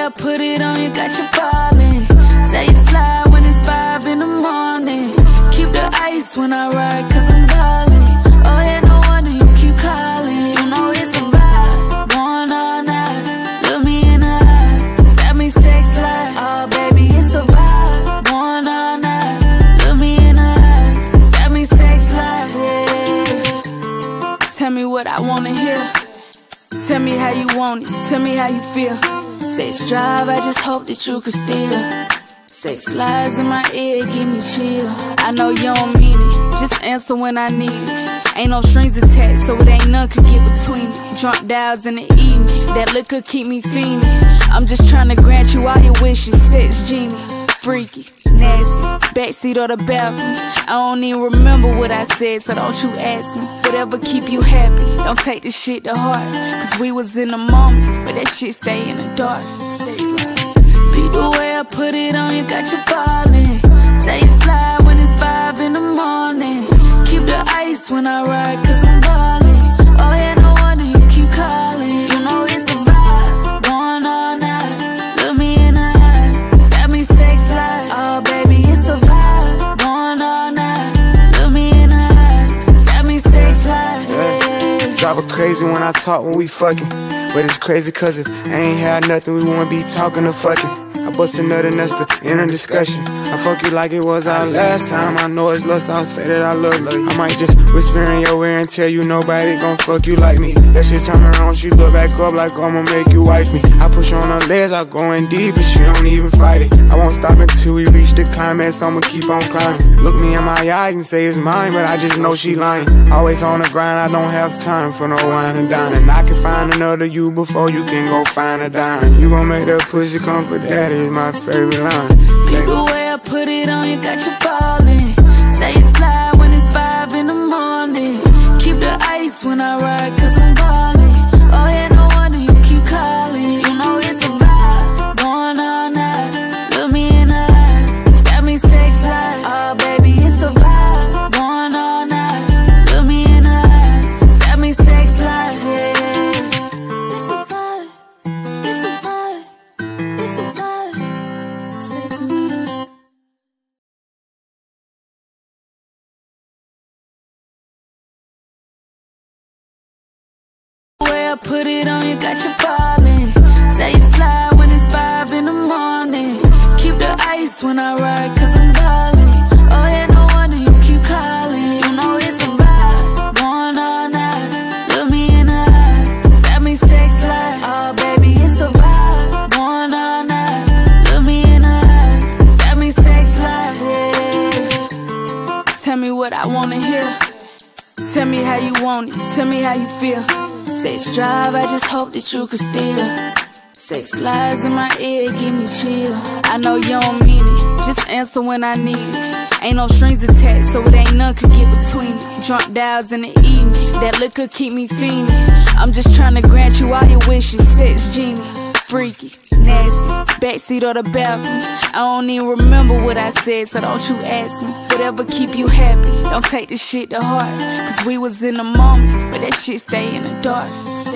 I put it on, you got you fallin'. Say you slide when it's 5 in the morning. Keep the ice when I ride, cause I'm ballin'. Oh yeah, no wonder you keep calling. You know it's a vibe, going all night. Look me in the eye, tell me sex life. Oh baby, it's a vibe, going all night. Look me in the eye, tell me sex life, yeah. Tell me what I wanna hear. Tell me how you want it, tell me how you feel. Sex drive, I just hope that you could steal. Sex lies in my ear, give me chills. I know you don't mean it, just answer when I need it. Ain't no strings attached, so it ain't none could get between it. Drunk dials in the evening, that liquor keep me fiending. I'm just trying to grant you all your wishes. Sex genie, freaky, nasty, backseat or the balcony. I don't even remember what I said, so don't you ask me. Whatever keep you happy, don't take this shit to heart. Cause we was in the moment, but that shit stay in the dark. Peep the way I put it on, you got you fallin'. Say you slide when it's 5 in the morning. Keep the ice when I ride, cause I'm ballin'. Oh yeah, no wonder you keep calling. You know it's a vibe, going all night. Look me in the eye, tell me sex life. Oh baby, it's a vibe, going all night. Look me in the eye, tell me sex life, yeah. Drive her crazy when I talk when we fucking. But it's crazy cause if I ain't had nothing, we won't be talking or fucking. I bust a nut and that's the inner discussion. I fuck you like it was our last time. I know it's lust, I'll say that I love you. I might just whisper in your ear and tell you nobody gon' fuck you like me. That shit turn around, she look back up like I'ma make you wife me. I push on her legs, I go in deep and she don't even fight it. I won't stop until we reach the climax, I'ma keep on climbing. Look me in my eyes and say it's mine, but I just know she lying. Always on the grind, I don't have time for no wine and dine. I can find another you before you can go find a dime. You gon' make that pussy come for daddy is my favorite line. Peep the way I put it on, you got you fallin'. Say you slide when it's 5 in the morning. Keep the ice when I ride, cause I'm ballin'. Oh yeah, no wonder you keep calling. You know it's a vibe, going all night. Look me in the eye, tell me sex life. Oh baby, it's a vibe, going all night. Look me in the eye, tell me sex life, yeah. It's a vibe, it's a vibe, it's a vibe. Say it to me. Way I put it on, you got you fallin'. Say you slide when it's 5 in the morning. Keep the ice when I ride, cause I'm ballin'. Oh yeah, no wonder you keep calling. You know it's a vibe, going all night. Look me in the eye, tell me sex life. Oh baby, it's a vibe, going all night. Look me in the eye, tell me sex life, yeah. Tell me what I wanna hear. Tell me how you want it, tell me how you feel. Sex drive, I just hope that you could steal. Sex lies in my ear, give me chills. I know you don't mean it, just answer when I need it. Ain't no strings attached, so it ain't none could get between it. Drunk dials in the evening, that liquor keep me fiending. I'm just trying to grant you all your wishes. Sex genie, freaky, nasty, backseat or the balcony. I don't even remember what I said, so don't you ask me. Whatever keep you happy, don't take this shit to heart. Cause we was in the moment, but that shit stay in the dark.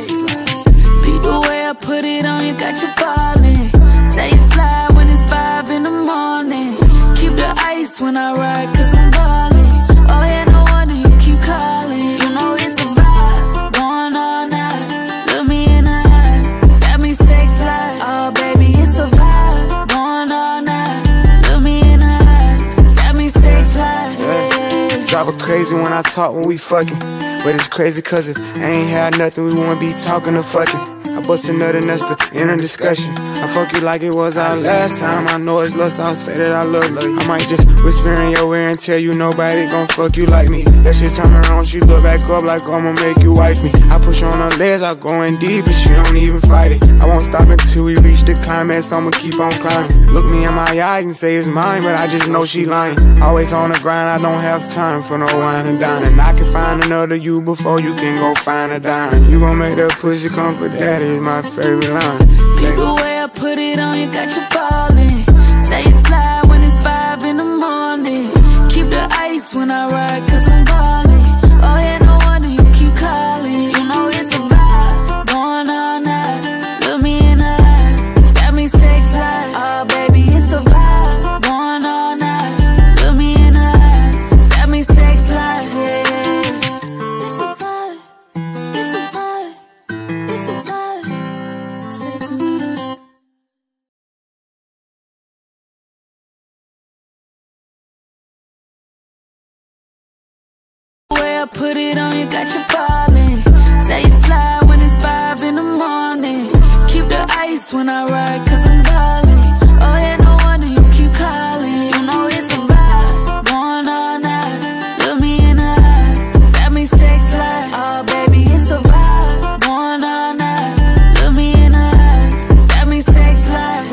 Peep the way I put it on, you got you fallin'. Say you slide when it's 5 in the morning. Keep the ice when I ride, cause I'm ballin'. Oh yeah, no wonder you keep calling. You know it's a vibe, going all night. Look me in the eye, tell me sex life. Oh baby, it's a vibe, going all night. Look me in the eye, tell me sex life, yeah. Drive her crazy when I talk when we fucking. But it's crazy cause if I ain't had nothing, we won't be talking or fucking. I bust a nut and that's the inner discussion. I fuck you like it was our last time. I know it's lust, I'll say that I love you. I might just whisper in your ear and tell you nobody gon' fuck you like me. That shit turn around, she look back up like I'ma make you wife me. I push on her legs, I go in deep and she don't even fight it. I won't stop until we reach the climax, I'ma keep on climbing. Look me in my eyes and say it's mine, but I just know she lying. Always on the grind, I don't have time for no wine and dine. And I can find another you before you can go find a dime. You gon' make that pussy come for daddy is my favorite line. Peep the way I put it on, you got you fallin'. Say you slide when it's 5 in the morning. Keep the ice when I ride, cause I'm ballin'. Oh yeah, no wonder you keep calling. You know it's a vibe, going all night. Look me in the eye, tell me say I put it on you, got you fallin'. Say you slide when it's 5 in the morning. Keep the ice when I ride, cause I'm ballin'. Oh yeah, no wonder you keep calling. You know it's a vibe, going all night. Look me in the eye, tell me sex life. Oh baby, it's a vibe, going all night. Look me in the eye, tell me sex life,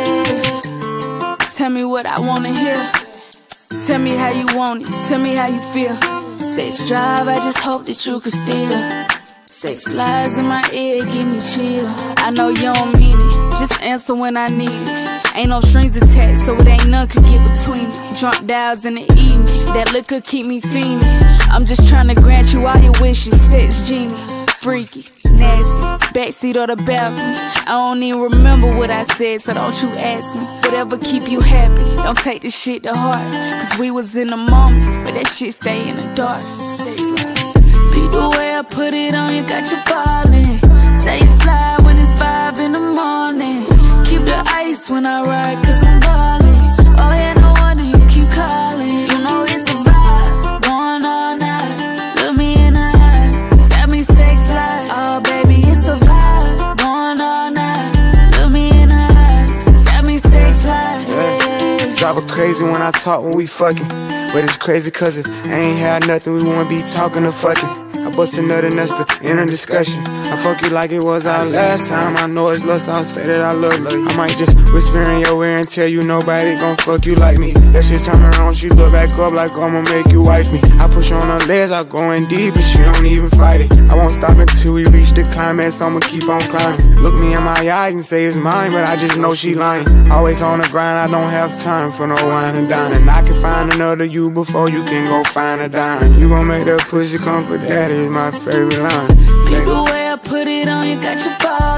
yeah. Tell me what I wanna hear. Tell me how you want it, tell me how you feel. Sex drive, I just hope that you can steal. Sex lies in my ear, give me chills. I know you don't mean it, just answer when I need it. Ain't no strings attached, so it ain't none could get between me. Drunk dials in the evening, that liquor keep me fiending. I'm just tryna grant you all your wishes. Sex genie, freaky, nasty, backseat or the balcony. I don't even remember what I said, so don't you ask me. Whatever keep you happy, don't take this shit to heart. Cause we was in the moment, but that shit stay in the dark. Peep the way I put it on you, got you fallin'. Say you slide when it's 5 in the morning. Keep the ice when I ride, cause I'm ballin'. Oh yeah, no wonder you keep calling. You know it's a vibe, going all night. Look me in the eye, tell me sex life. Oh baby, it's a vibe, going all night. Look me in the eye, tell me sex life, yeah. Drive her crazy when I talk when we fucking. But it's crazy cause if I ain't had nothing, we wouldn't be talking or fucking. I bust a nut and that's the end of discussion. I fuck you like it was our last time. I know it's lust, I'll say that I love you. I might just whisper in your ear and tell you nobody gon' fuck you like me. That shit turn around, she look back up like I'ma make you wife me. I push her on her legs, I go in deep, but she don't even fight it. I won't stop until we reach the climax, I'ma keep on climbing. Look me in my eyes and say it's mine, but I just know she lying. Always on the grind, I don't have time for no wine and dining. I can find another you before you can go find a dime. You gon' make that pussy come for daddy is my favorite line. Peep the way I put it on you, got you fallin'.